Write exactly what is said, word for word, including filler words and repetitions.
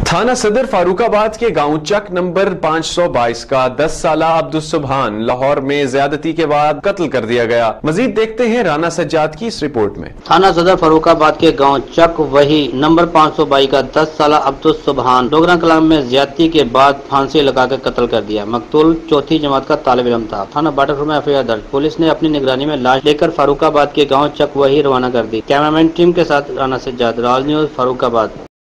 تھانہ صدر فاروق آباد کے گاؤں چک نمبر پانچ سو بائیس کا دس سالہ عبدالسبحان لاہور میں زیادتی کے بعد قتل کر دیا گیا۔ مزید دیکھتے ہیں رانا سجاد کی اس رپورٹ میں۔ تھانہ صدر فاروق آباد کے گاؤں چک وہی نمبر پانچ سو بائیس کا دس سالہ عبدالسبحان ڈوگرا کلام میں زیادتی کے بعد پھانسی لگا کے قتل کر دیا۔ مقتول چوتھی جماعت کا طالب علم تھا۔ تھانہ باٹر میں ایف آئی آر درج۔ پولیس نے اپنی نگرانی میں لاش لے کر فاروق آباد کے گاؤں چک وہی روانہ کر دی۔ کیمرامین ٹیم کے ساتھ رانا سجاد، راج نیوز، فاروق آباد۔